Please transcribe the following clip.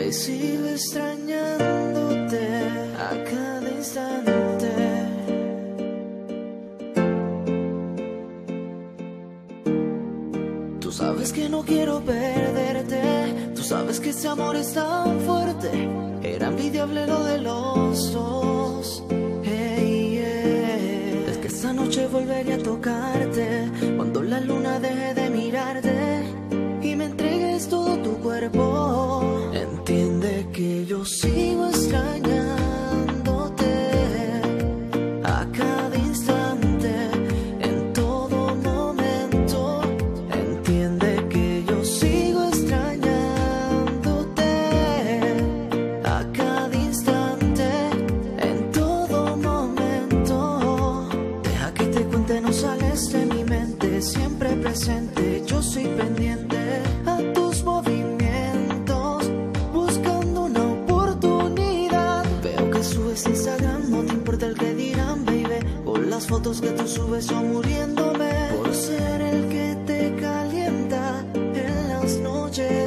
sigo extrañándote a cada instante. Tú sabes que no quiero perderte, tú sabes que ese amor es tan fuerte. Era envidiable lo de los dos. Hey, yeah. Es que esta noche volveré a tocarte cuando la luna deje de mirarte y me entregues todo tu cuerpo. Entiende que yo sigo extrañándote a cada instante, en todo momento. Entiende que yo sigo extrañándote a cada instante, en todo momento. Deja que te cuente, no sales de mi mente, siempre presente. Yo soy pendiente a tus movimientos, buscando una oportunidad. Veo que subes Instagram, no te importa el que dirán, baby. O las fotos que tú subes son muriéndome por ser el que te calienta en las noches.